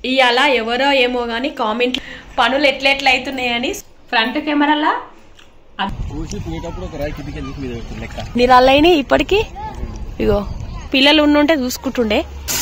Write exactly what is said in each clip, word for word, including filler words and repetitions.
ఇవాళ ఎవరో ఏమో కానీ కామెంట్ పనులు ఎట్లా ఎట్లా అవుతున్నాయని ఫ్రంట్ కెమెరాలా నిరాళ్ళైనాయి ఇప్పటికి. ఇగో పిల్లలు ఉండుంటే చూసుకుంటుండే.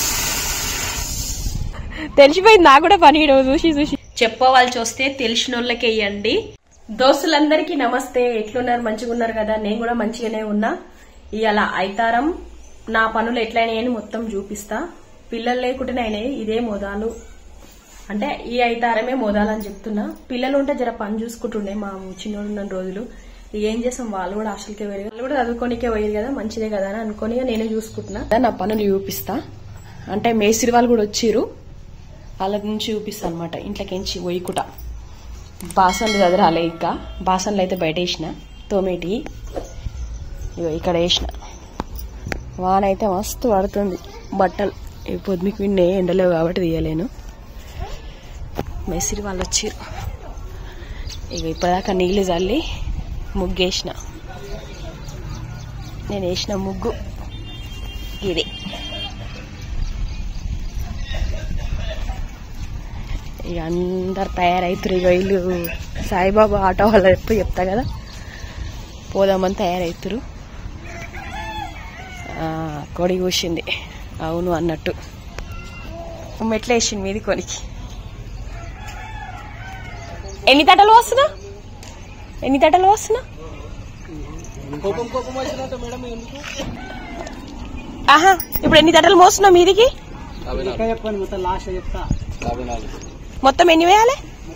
తెలిసిపోయింది నాకు కూడా పని చూసి చూసి. చెప్పవలసి వస్తే తెలిసిన వాళ్ళకే ఇవ్వండి. దోస్తులందరికీ నమస్తే. ఎట్లున్నారు? మంచిగా ఉన్నారు కదా? నేను కూడా మంచిగానే ఉన్నా. ఇవాళ ఐతారం నా పనులు ఎట్లయినాయని మొత్తం చూపిస్తా. పిల్లలు లేకుండానే అయినాయి. ఇదే మోదాలు అంటే ఈ ఐతారమే మోదాలని చెప్తున్నా. పిల్లలు ఉంటే జర పని చూసుకుంటుండే మా చిన్నోడు ఉన్న రోజులు. ఏం చేసాం, వాళ్ళు కూడా హాస్టల్కే పోయారు, వాళ్ళు కూడా చదువుకోనికే పోయారు కదా, మంచిదే కదా అని అనుకుని నేనే చూసుకుంటున్నా. నా పనులు చూపిస్తా. అంటే మేస్త్రి వాళ్ళు కూడా వచ్చిర్రు, వాళ్ళ నుంచి చూపిస్తా అనమాట. ఇంట్లోకించి పోయికుట బాసన్లు చదరాలే. ఇంకా బాసన్లు అయితే బయట వేసిన తోమేటి ఇగో ఇక్కడ వేసిన. వాన అయితే మస్తు పడుతుంది. బట్టలు పొద్దుకి విన్నే ఎండలేవు కాబట్టి తీయలేను. మేస్త్రి వాళ్ళు వచ్చిర్రు. ఇక ఇప్పటిదాకా నీళ్లు చల్లి ముగ్గేసిన. నేను వేసిన ముగ్గు ఇది. ఇక అందరు తయారవుతారు. ఇక వీళ్ళు సాయిబాబా ఆటో వాళ్ళు ఎప్పుడు చెప్తా కదా, పోదామని తయారవుతారు. కొడి కూసింది అవును అన్నట్టు. మెట్ల వేసింది మీది కొనికి. ఎన్ని తటలు వస్తున్నా ఎన్ని తటలు వస్తున్నా ఆహా ఇప్పుడు ఎన్ని తటలు మోస్తున్నా మీదికి? మొత్తం ఎన్ని వేయాలి?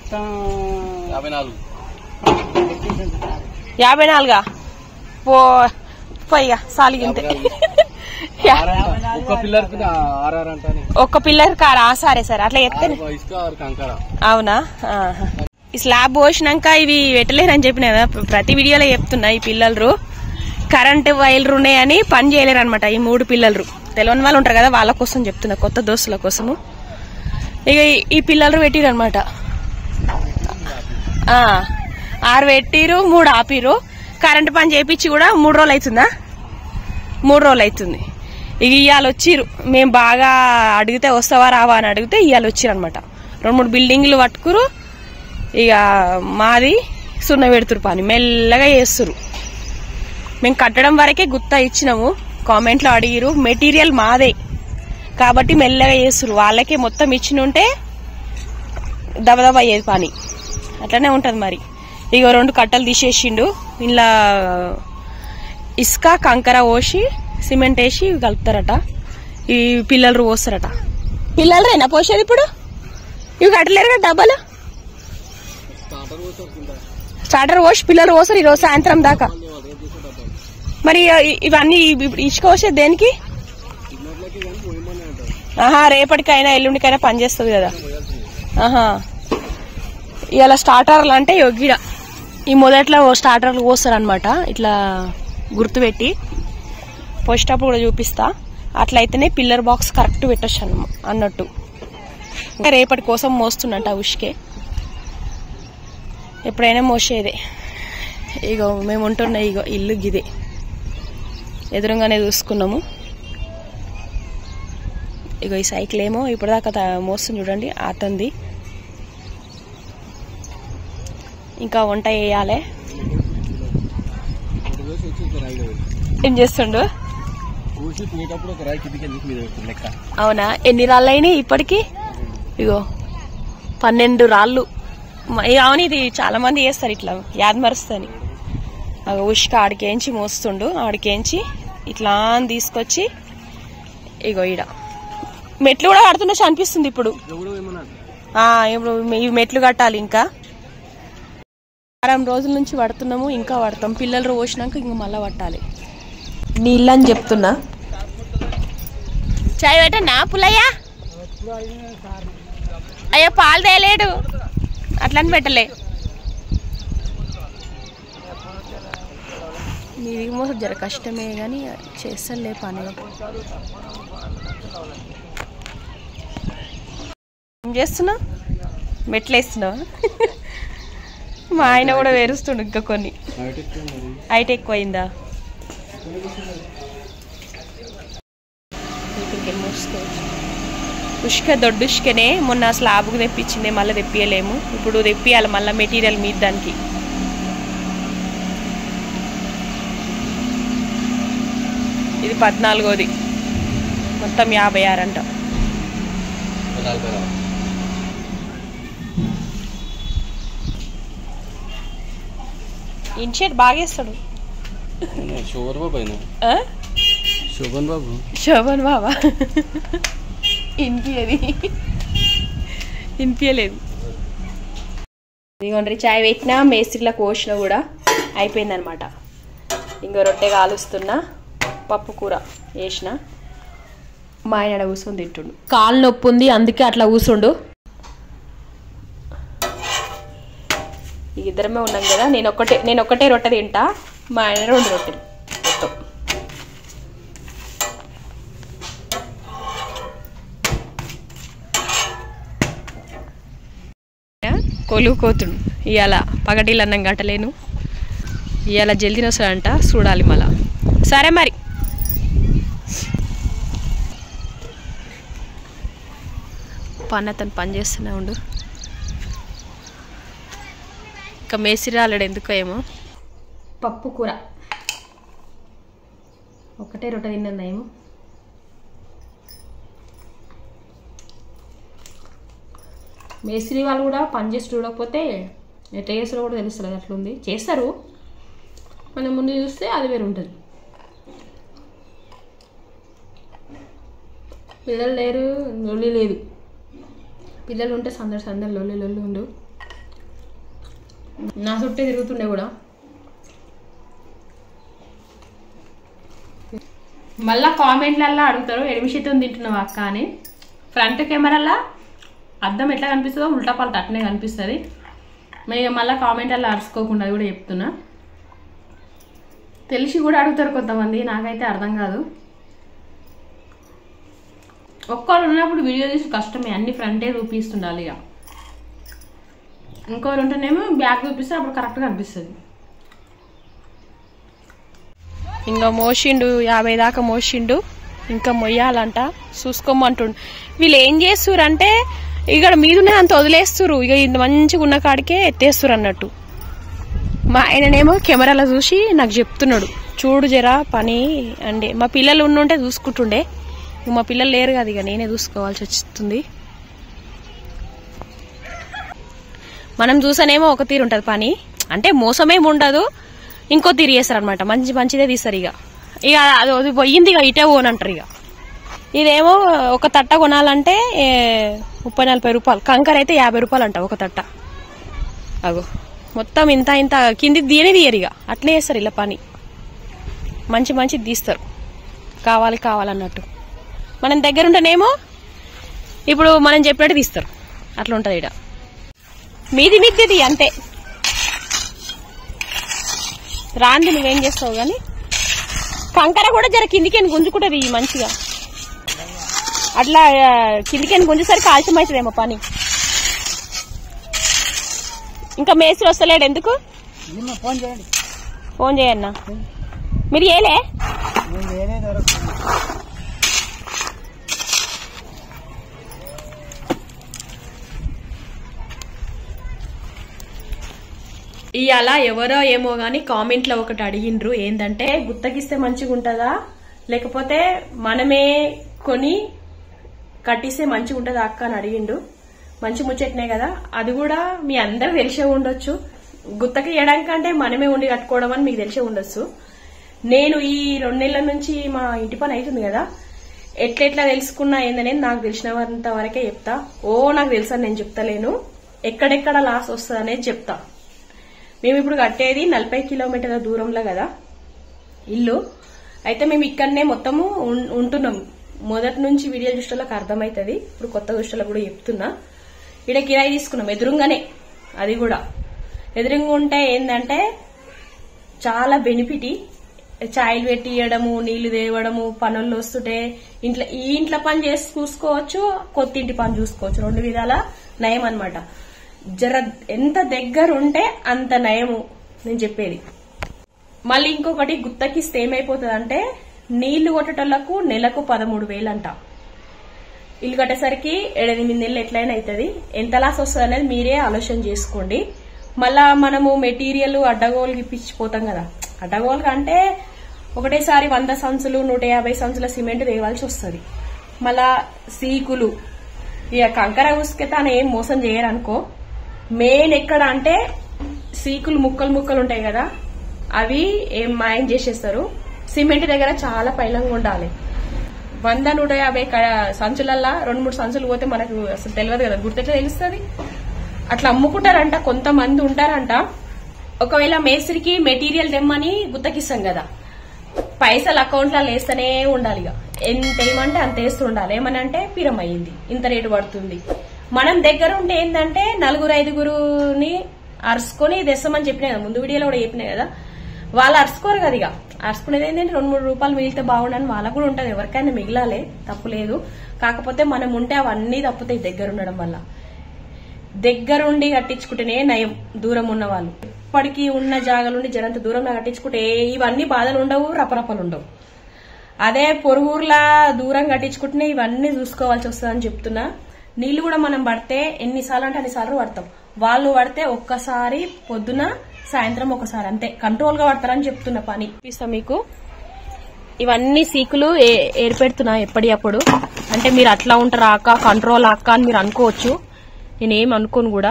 యాభై నాలుగా పో పోయిగా సాలిగింతే. ఒక్క పిల్లర్ కారా? సరే సరే అట్లా చెప్తే. అవునా? ఈ స్లాబ్ పోసినాక ఇవి పెట్టలేరని చెప్పిన కదా, ప్రతి వీడియోలో చెప్తున్నా. ఈ పిల్లలు కరెంట్ వైర్లు ఉన్నాయని పని చేయలేరు అనమాట. ఈ మూడు పిల్లలు తెలియని వాళ్ళు ఉంటారు కదా, వాళ్ళ కోసం చెప్తున్నా, కొత్త దోస్తుల కోసము. ఇక ఈ పిల్లలు పెట్టిరు అనమాట. ఆరు పెట్టిరు, మూడు ఆపిరు. కరెంట్ పని చేయించి కూడా మూడు రోజులు అవుతుందా? మూడు రోజులు అవుతుంది. ఇక ఇవాళ వచ్చిర్రు. మేము బాగా అడిగితే వస్తావా రావా అని అడిగితే ఇవాళ వచ్చిర్రు అనమాట. రెండు మూడు బిల్డింగ్లు పట్టుకురు. ఇక మాది సున్న పెడుతురు, పని మెల్లగా చేస్తురు. మేము కట్టడం వరకే గుత్తా ఇచ్చినాము. కామెంట్లో అడిగిరు, మెటీరియల్ మాదే కాబట్టి మెల్లగా చేస్తురు. వాళ్ళకే మొత్తం ఇచ్చినుంటే దబదబ అయ్యేది పని. అట్లనే ఉంటది మరి. ఇక రెండు కట్టలు తీసేసిండు. ఇలా ఇసుక కంకర పోసి సిమెంట్ వేసి కలుపుతారట. ఈ పిల్లలు పోస్తారట. పిల్లలు రేనా పోసేది ఇప్పుడు? ఇవి కట్టలేరు కదా డబ్బాలు. స్టార్టర్ పోసి పిల్లలు పోస్తారు ఈరోజు సాయంత్రం దాకా. మరి ఇవన్నీ ఇసుక పోసేది దేనికి? ఆహా రేపటికైనా ఎల్లుండికైనా పనిచేస్తుంది కదా. ఆహా ఇలా స్టార్టర్లు అంటే గిడ ఈ మొదట్లో స్టార్టర్లు పోస్తారు అనమాట. ఇట్లా గుర్తు పెట్టి పోసేటప్పుడు కూడా చూపిస్తా. అట్లయితేనే పిల్లర్ బాక్స్ కరెక్ట్ పెట్టచ్చు అన్నట్టు. రేపటి కోసం మోస్తున్నట్టు ఆ ఉష్కే. ఎప్పుడైనా మోసేదే. ఇగో మేము ఉంటున్న ఇగో ఇల్లు గిదే, ఎదురుగానే చూసుకున్నాము. ఇగో ఈ సైకిల్ ఏమో ఇప్పటిదాకా మోస్తుంది చూడండి, అతంది. ఇంకా వంట చేయాలి. ఏం చేస్తుండు? అవునా? ఎన్ని రాళ్ళు అయినాయి ఇప్పటికి? ఇగో పన్నెండు రాళ్ళు. అవును, ఇది చాలా మంది చేస్తారు ఇట్లా యాదమరుస్తని. ఉష్క ఆడికేంచి మోస్తుండు. ఆడికేంచి ఇట్లా తీసుకొచ్చి ఇగో ఈడ మెట్లు కూడా కడుతున్నట్టు అనిపిస్తుంది ఇప్పుడు. ఇప్పుడు ఈ మెట్లు కట్టాలి. ఇంకా వారం రోజుల నుంచి పడుతున్నాము, ఇంకా పడతాం. పిల్లలు పోసినాక ఇంక మళ్ళా పట్టాలి. నీళ్ళని చెప్తున్నా. చాయ్ పెట్టనా పుల్లయ్యా? అయ్యో పాలు తేలేడు, అట్లని పెట్టలే. నీది మోసం జర కష్టమే కానీ చేస్తలే పని. ఏం చేస్తున్నావు? మెట్లు వేస్తున్నావు? మా ఆయన కూడా వేరుస్తుండు ఇంకా కొన్ని. హైట్ ఎక్కువైందా? ఉష్క దొడ్డుష్కనే మొన్న స్లాబ్కు తెప్పించింది, మళ్ళీ తెప్పియలేము. ఇప్పుడు తెప్పియాలి మళ్ళీ మెటీరియల్ మీద దానికి. ఇది పద్నాలుగోది, మొత్తం యాభై ఆరు అంట. ఇన్షర్ట్ బాగేస్తాడు శోభన్ బాబు. శోభన్ బాబా ఇన్పియది ఇన్పియలేదు. ఇదిగోండి చాయ్ పెట్టినా మేస్త్రిలా కోసిన కూడా అయిపోయిందనమాట. ఇంకో రొట్టె కాలుస్తున్నా, పప్పు కూర వేసిన. మా ఆయన కూర్చొని తింటుండు. కాలు నొప్పి ఉంది అందుకే అట్లా కూర్చుండు. ఇద్దరమే ఉన్నాం కదా. నేను ఒక్కటే నేను ఒక్కటే రొట్టె తింటా, మా ఆయన రెండు రొట్టెలు మొత్తం. కొలువు కోతుడు ఇవాళ పగటిలు అన్నం గంటలేను. ఇవాళ జల్దీ వస్తాడంట, చూడాలి మళ్ళా. సరే మరి పని అతను పని చేస్తూనే ఉండు. ఇంకా మేసిరి రాలేడు ఎందుకో ఏమో. పప్పు కూర ఒకటే రొట్టె తిన్నది ఏమో. మేస్త్రి వాళ్ళు కూడా పని చేసి చూడకపోతే ఎట్లా చేస్తారో కూడా తెలుస్తుంది. అట్లుంది చేస్తారు, మనం ముందు చూస్తే అది వేరు ఉంటుంది. పిల్లలు లేరు, లొల్లి లేదు. పిల్లలు ఉంటే సందడి సందడి లొల్లి లొల్లి ఉండు. నా చుట్టే తిరుగుతుండే కూడా. మళ్ళా కామెంట్లల్లా అడుగుతారు ఎనిమిషితో తింటున్నావు అక్క అని. ఫ్రంట్ కెమెరాలో అద్దం ఎట్లా కనిపిస్తుందో ఉల్టా పల్ట అట్నే కనిపిస్తుంది. మేము మళ్ళీ కామెంట్లల్లో అరుచుకోకుండా అది కూడా చెప్తున్నా. తెలిసి కూడా అడుగుతారు కొంతమంది, నాకైతే అర్థం కాదు. ఒక్కరు ఉన్నప్పుడు వీడియో తీసి కష్టమే, అన్ని ఫ్రంటే చూపిస్తుండాలి. ఇక ఇంకోరు ఉంటేనేమో బ్యాక్ చూపిస్తే అప్పుడు కరెక్ట్గా అనిపిస్తుంది. ఇంకా మోసిండు, యాభై దాకా మోసిండు, ఇంకా మొయ్యాలంట. చూసుకోమంటుండు. వీళ్ళు ఏం చేస్తురు అంటే ఇక్కడ మీదునే అంత వదిలేస్తురు, ఇక ఇంత మంచిగా ఉన్న కాడికే ఎత్తేస్తురు అన్నట్టు. మా ఆయననేమో కెమెరాలో చూసి నాకు చెప్తున్నాడు, చూడు జరా పని అంటే. మా పిల్లలు ఉండుంటే చూసుకుంటుండే, మా పిల్లలు లేరు కదా, ఇక నేనే చూసుకోవాల్సి వస్తుంది. మనం చూసానేమో ఒక తీరు ఉంటుంది పని, అంటే మోసమేమి ఉండదు, ఇంకో తీరు చేస్తారు అనమాట. మంచి మంచిదే తీస్తారు. ఇక ఇక అది పోయింది, ఇక ఇటే పోనంటారు. ఇక ఇదేమో ఒక తట్ట కొనాలంటే ముప్పై నలభై రూపాయలు, కంకర అయితే యాభై రూపాయలు అంట ఒక తట్ట. అగో మొత్తం ఇంత ఇంత కింది దీని తీయరు, ఇక అట్లే చేస్తారు ఇలా పని. మంచి మంచి తీస్తారు, కావాలి కావాలన్నట్టు. మనం దగ్గర ఉంటేనేమో ఇప్పుడు మనం చెప్పినట్టు తీస్తారు, అట్లా ఉంటుంది. ఇక్కడ మీది మీది అంతే. రాంది నువ్వేం చేస్తావు కానీ కంకర కూడా జర కిందికి గుంజుకుంటుంది మంచిగా. అట్లా కిందికి గుంజేసరికి ఆలస్యం అవుతుందేమో పని. ఇంకా మేస్త్రి వస్తలేడు ఎందుకు? ఫోన్ చేయన్నా. మీరు ఏలే ఇవాళ ఎవరో ఏమో గాని కామెంట్లో ఒకటి అడిగిండ్రు, ఏంటంటే గుత్తకిస్తే మంచిగా ఉంటుందా లేకపోతే మనమే కొని కట్టిస్తే మంచిగా ఉంటుందా అక్క అని అడిగిండు. మంచి ముచ్చట్నే కదా, అది కూడా మీ అందరు తెలిసే ఉండొచ్చు. గుత్తకి ఇవ్వడానికంటే మనమే ఉండి కట్టుకోవడం అని మీకు తెలిసే ఉండొచ్చు. నేను ఈ రెండు నెలల నుంచి మా ఇంటి పని అవుతుంది కదా, ఎట్లెట్లా తెలుసుకున్నా ఏందనేది నాకు తెలిసినంత వరకే చెప్తా. ఓ నాకు తెలుసా నేను చెప్తలేను, ఎక్కడెక్కడ లాస్ వస్తుంది అనేది చెప్తా. మేము ఇప్పుడు కట్టేది నలభై కిలోమీటర్ల దూరంలో కదా ఇల్లు. అయితే మేము ఇక్కడనే మొత్తము ఉంటున్నాం. మొదటి నుంచి వీడియో దృష్టిలోకి అర్థమవుతుంది, ఇప్పుడు కొత్త దృష్టిలో కూడా చెప్తున్నా. ఇక్కడ కిరాయి తీసుకున్నాం ఎదురుగానే, అది కూడా ఎదురుగా ఉంటే ఏంటంటే చాలా బెనిఫిట్. చాయలు పెట్టి ఇవ్వడము, నీళ్లు తేవడము, పనులు వస్తుంటే ఇంట్లో ఈ ఇంట్లో పని చేసి చూసుకోవచ్చు, కొత్త ఇంటి పని చూసుకోవచ్చు. రెండు విధాల నయం అనమాట. జర ఎంత దగ్గర ఉంటే అంత నయము నేను చెప్పేది. మళ్ళీ ఇంకొకటి గుత్తకిస్తే ఏమైపోతుంది అంటే నీళ్లు కొట్టేటోళ్లకు నెలకు పదమూడు వేలు అంట, ఇల్లు కట్టేసరికి ఏడెనిమిది నెలలు ఎట్లయినా అవుతుంది. ఎంత లాస్ వస్తుంది అనేది మీరే ఆలోచన చేసుకోండి. మళ్ళా మనము మెటీరియల్ అడ్డగోలుకి ఇప్పించిపోతాం కదా. అడ్డగోలుగా అంటే ఒకటేసారి వంద సంచులు నూట యాభై సంచుల సిమెంట్ వేయవలసి వస్తుంది. మళ్ళా సీకులు ఇక కంకర ఉసుకే తాను ఏం మోసం చేయరు అనుకో. మెయిన్ ఎక్కడ అంటే సీకులు ముక్కలు ముక్కలు ఉంటాయి కదా, అవి ఏం మాయం చేసేస్తారు. సిమెంట్ దగ్గర చాలా పైలంగా ఉండాలి. వంద నూట యాభై సంచులల్లా రెండు మూడు సంచులు పోతే మనకు అసలు తెలియదు కదా, గుర్తెట్లా తెలుస్తుంది. అట్లా అమ్ముకుంటారంట, కొంతమంది ఉంటారంట. ఒకవేళ మేస్త్రికి మెటీరియల్ తెమ్మని గుత్తకిస్తాం కదా, పైసలు అకౌంట్ లో వేస్తూనే ఉండాలి. ఇక ఎంత ఏమంటే అంత వేస్తూ ఉండాలి. ఏమనంటే పిరం అయ్యింది, ఇంత రేటు పడుతుంది. మనం దగ్గర ఉంటే ఏంటంటే నలుగురు ఐదుగురుని అరుచుకొని తెస్తామని చెప్పినా కదా, ముందు వీడియోలో కూడా చెప్పినా కదా. వాళ్ళు అరుచుకోరు కదా. ఇక అరుచుకునేది ఏంటంటే రెండు మూడు రూపాయలు మిగిలితే బాగుండని వాళ్ళకు కూడా ఉంటది. ఎవరికైనా మిగిలాలే, తప్పులేదు. కాకపోతే మనం ఉంటే అవన్నీ తప్పుతాయి దగ్గర ఉండడం వల్ల. దగ్గరుండి కట్టించుకుంటేనే నయం దూరం ఉన్న వాళ్ళు. ఇప్పటికీ ఉన్న జాగాలుండి జరంత దూరంలో కట్టించుకుంటే ఇవన్నీ బాధలు ఉండవు, రపరపలు ఉండవు. అదే పొరుగుర్లా దూరం కట్టించుకుంటేనే ఇవన్నీ చూసుకోవాల్సి వస్తుందని చెప్తున్నా. నీళ్లు కూడా మనం పడితే ఎన్నిసార్లు అంటే అన్నిసార్లు పడతాం. వాళ్ళు పడితే ఒక్కసారి పొద్దున సాయంత్రం ఒకసారి, అంతే కంట్రోల్ గా పడతారని చెప్తున్నా. పని చూపిస్తా మీకు. ఇవన్నీ సీకులు ఏర్పెడుతున్నా ఎప్పటి అప్పుడు. అంటే మీరు అట్లా ఉంటారు అక్క, కంట్రోల్ అక్క అని మీరు అనుకోవచ్చు. నేనేం అనుకోను కూడా.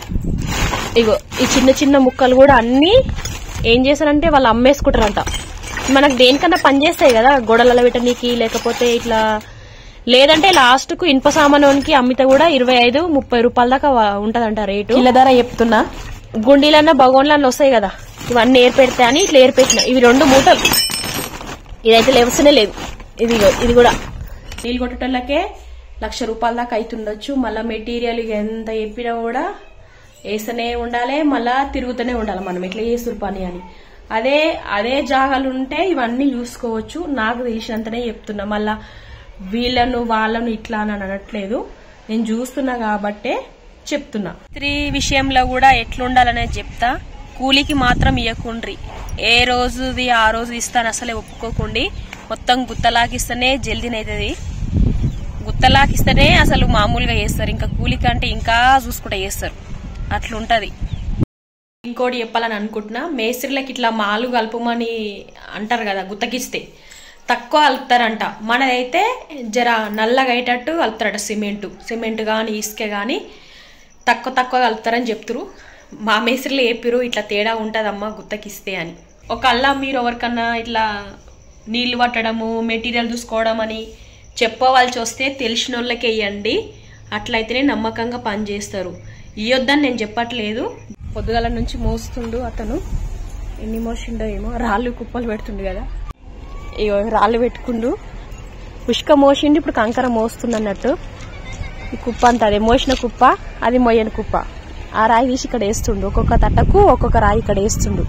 ఇగో ఈ చిన్న చిన్న ముక్కలు కూడా అన్ని ఏం చేశారంటే వాళ్ళు అమ్మేసుకుంటారంట. మనకు దేనికన్నా పని చేస్తాయి కదా, గోడలలో పెట్టనీకి, లేకపోతే ఇట్లా లేదంటే లాస్ట్ కు ఇనుప సామానుకి అమ్మితే కూడా ఇరవై ఐదు ముప్పై రూపాయల దాకా ఉంటదంట రేటు. ఇళ్ళ ధర చెప్తున్నా. గుండీలన్నా బగోన్లన్నా వస్తాయి కదా, ఇవన్నీ ఏర్పెడతా అని ఇట్లా ఏర్పెట్టిన. ఇవి రెండు మూటలు. ఇదైతే లేవస్తూనే లేదు. ఇది ఇది కూడా నీళ్ళు కొట్టేటోళ్ళకే లక్ష రూపాయల దాకా అవుతుండొచ్చు. మళ్ళా మెటీరియల్ ఎంత చెప్పినా కూడా వేస్తూనే ఉండాలి, మళ్ళా తిరుగుతూనే ఉండాలి. మనం ఎట్లా చేస్తురు పని అని. అదే అదే జాగాలు ఉంటే ఇవన్నీ చూసుకోవచ్చు. నాకు తెలిసినంతనే చెప్తున్నా. మళ్ళా వీళ్ళను వాళ్ళను ఇట్లా అని అనట్లేదు, నేను చూస్తున్నా కాబట్టే చెప్తున్నా. స్త్రీ విషయంలో కూడా ఎట్లుండాలనేది చెప్తా. కూలికి మాత్రం ఇవ్వకుండ్రి. ఏ రోజుది ఆ రోజు ఇస్తాను అసలే ఒప్పుకోకుండి. మొత్తం గుత్తలాకిస్తేనే జల్దీనైతుంది. గుత్తలాకిస్తేనే అసలు మామూలుగా చేస్తారు. ఇంకా కూలికి అంటే ఇంకా చూసుకుంటా చేస్తారు. అట్లుంటది. ఇంకోటి చెప్పాలని అనుకుంటున్నా, మేస్త్రీలకి ఇట్లా మాలు కలుపుమని అంటారు కదా, గుత్తకిస్తే తక్కువ కలుపుతారంట. మనదైతే జర నల్లగా అయ్యేటట్టు కలుపుతారట. సిమెంటు సిమెంట్ కానీ ఇసుక కానీ తక్కువ తక్కువ కలుపుతారని చెప్తురు. మా మేస్త్రీలు చెప్పిరు ఇట్లా తేడా ఉంటదమ్మా గుత్తకిస్తే అని. ఒకళ్ళ మీరు ఎవరికన్నా ఇట్లా నీళ్లు పట్టడము, మెటీరియల్ చూసుకోవడం అని చెప్పవలసి వస్తే తెలిసిన వాళ్ళకే ఇవ్వండి. అట్లయితేనే నమ్మకంగా పని చేస్తారు. ఇయ్యొద్దని నేను చెప్పట్లేదు. పొద్దుగాల నుంచి మోస్తుండు అతను. ఎన్ని మోసిండో ఏమో. రాళ్ళు కుప్పలు పెడుతుండు కదా, ఇగో రాళ్ళు పెట్టుకుండు. పుష్క మోసిండు, ఇప్పుడు కంకర మోస్తుంది అన్నట్టు. ఈ కుప్ప అంతా అదే మోసిన కుప్ప, అది మొయ్యని కుప్ప. ఆ రాయి తీసి ఇక్కడ వేస్తుండు. ఒక్కొక్క తట్టకు ఒక్కొక్క రాయి ఇక్కడ వేస్తుండు.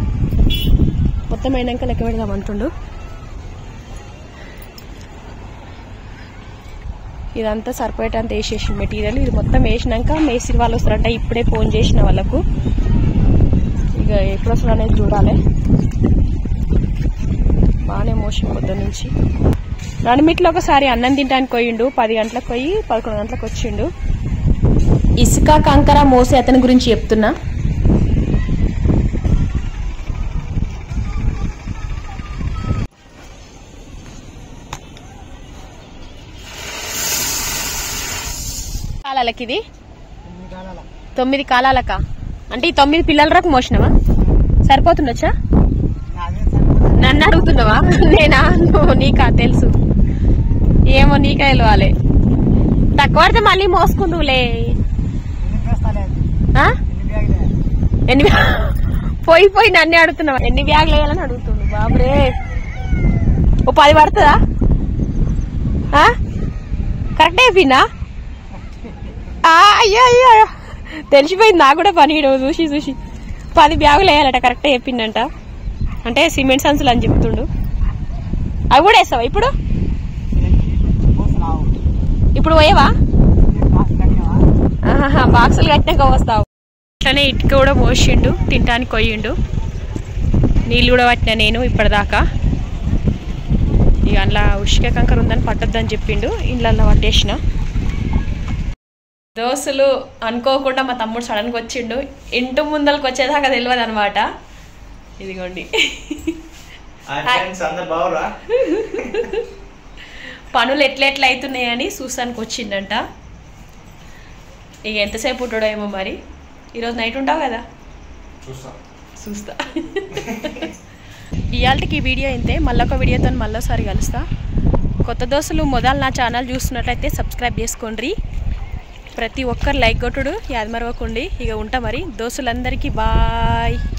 మొత్తం అయినాక లెక్క పెడదాం అంటుండు. ఇదంతా సరిపోయేటంత వేసేసి మెటీరియల్ ఇది మొత్తం వేసినాక మేస్త్రి వాళ్ళు వస్తారంట. ఇప్పుడే ఫోన్ చేసిన వాళ్ళకు. ఇక ఎప్పుడు వస్తారు అనేది చూడాలి. బాగానే మోసం పొద్దు నుంచి. నడిమిట్లో ఒకసారి అన్నం తినడానికి పోయిండు. పది గంటలకు పోయి పదకొండు గంటలకు వచ్చిండు. ఇసుక కంకర మోసే అతని గురించి చెప్తున్నా. కాలాలకి ఇది తొమ్మిది కాలాలక అంటే ఈ తొమ్మిది పిల్లల రకం మోసినవా? సరిపోతుండొచ్చా? నన్ను అడుగుతున్నావా? నేనా? నీకా తెలుసు. ఏమో నీకా తెలియాలి. తక్కువ పడితే మళ్ళీ మోసుకుందులే. ఎన్ని పోయి పోయి నన్నే అడుగుతున్నావా? ఎన్ని బ్యాగులు వేయాలని అడుగుతుండు. బాబురే, ఓ పది పడుతుందా? కరెక్ట్ అయిపోయిందా? అయ్యో అయ్యో తెలిసిపోయింది నాకు కూడా పని చూసి చూసి. పది బ్యాగులు వేయాలట, కరెక్టే చెప్పిండంట. అంటే సిమెంట్ సంచులు అని చెప్తుండు. అవి కూడా వేస్తావా ఇప్పుడు? ఇప్పుడు పోయేవా? బాక్సులు కట్టినాక వస్తావు. అట్లనే ఇటుక కూడా పోసిండు, తినడానికి కొయ్యిండు. నీళ్ళు కూడా పట్టినా నేను ఇప్పటిదాకా. ఇక అందులో ఉష్క కంకర ఉందని పట్టొద్దని చెప్పిండు, ఇంట్లో పట్టేసిన. దోస్తులు అనుకోకుండా మా తమ్ముడు సడన్గా వచ్చిండు, ఇంటి ముందరికి వచ్చేదాకా తెలియదు అనమాట. ఇదిగోండి పనులు ఎట్లెట్లా అవుతున్నాయని చూసానికి వచ్చిండంట. ఇక ఎంతసేపు ఉంటాడో ఏమో మరి. ఈరోజు నైట్ ఉంటావు కదా, చూస్తా. ఇవాళకి ఈ వీడియో అయితే మళ్ళొక వీడియోతో మళ్ళీసారి కలుస్తా. కొత్త దోస్తులు మొదలు నా ఛానల్ చూస్తున్నట్లయితే సబ్స్క్రైబ్ చేసుకోండి. ప్రతి ఒక్కరు లైక్ కొట్టుడు యాద మరవకండి. ఇక ఉంటా మరి. దోస్తులందరికీ బాయ్.